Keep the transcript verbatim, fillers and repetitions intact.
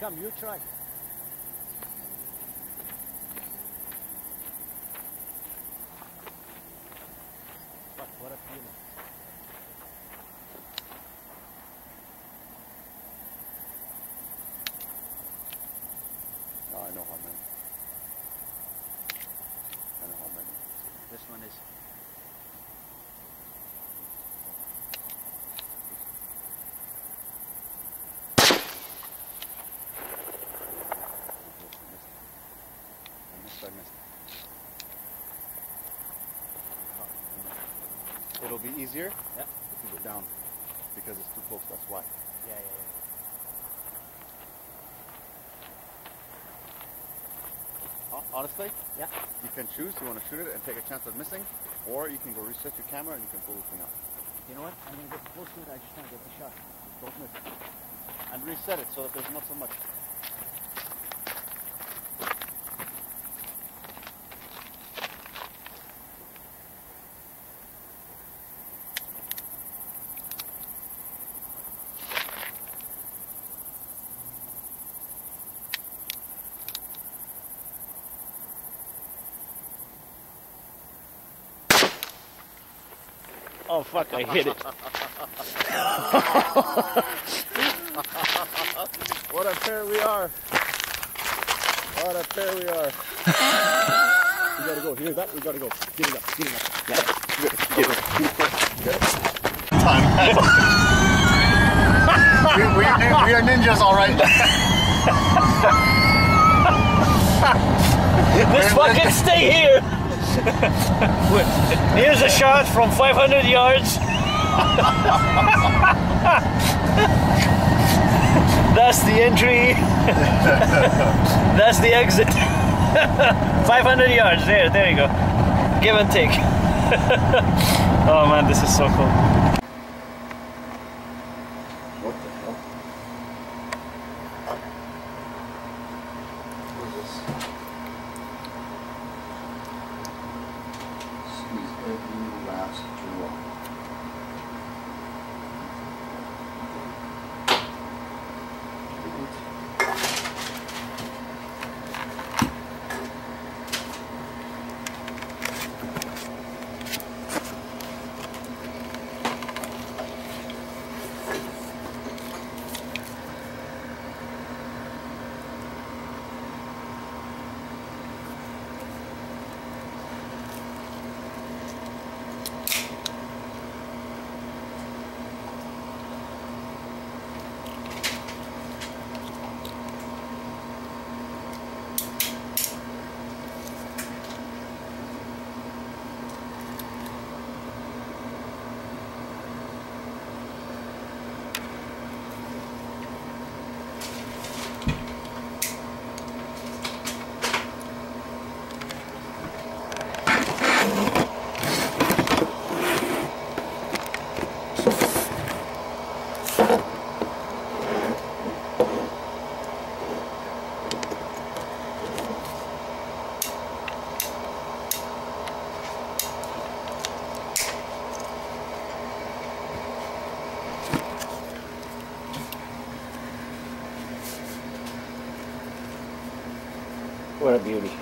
Come, you try. What, what a feeling. Oh, I know how many. I know how many. This one is. I missed, I missed. It'll be easier Yeah. if you go down because it's too close, that's why. Yeah, yeah, yeah. Honestly, Yeah. you can choose, you want to shoot it and take a chance of missing, or you can go reset your camera and you can pull the thing out. You know what? I'm going to get close to it. I just want to get the shot. Don't miss it. And reset it so that there's not so much. Oh fuck, I hit it. What a pair we are. What a pair we are. We gotta go. Hear that? We gotta go. Get it up. Get it up. Yeah. Get it. Get it. Get it. Time. we, we, are, nin we are ninjas, all right. This fucking stay here. Here's a shot from five hundred yards. That's the entry. That's the exit. five hundred yards. There, there you go. Give and take. Oh man, this is so cool. What the hell? What is this? Squeeze every last drop. What a beauty.